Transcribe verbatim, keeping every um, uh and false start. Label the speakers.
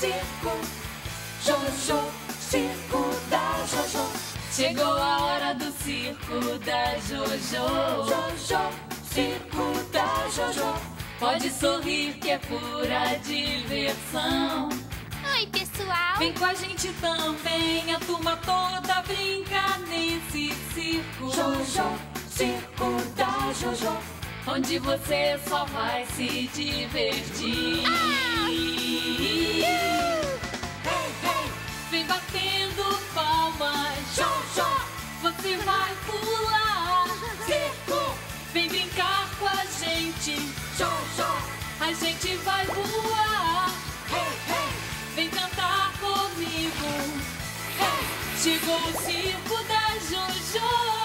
Speaker 1: circo, Jojo, circo da Jojo.
Speaker 2: Chegou a hora do circo da Jojo.
Speaker 1: Jojo, circo da Jojo.
Speaker 2: Pode sorrir que é pura diversão.
Speaker 3: Oi, pessoal!
Speaker 2: Vem com a gente também, a turma toda brinca nesse circo.
Speaker 1: Jojo, circo da Jojo.
Speaker 2: Onde você só vai se divertir.
Speaker 3: Ah!
Speaker 1: Hey, hey,
Speaker 2: Vem batendo palmas.
Speaker 1: Jojo,
Speaker 2: Você vai pular.
Speaker 1: circo,
Speaker 2: Vem brincar com a gente.
Speaker 1: Jojo,
Speaker 2: A gente vai voar.
Speaker 1: hey, hey,
Speaker 2: Vem cantar comigo.
Speaker 1: hey.
Speaker 2: Chegou o circo da Jojo.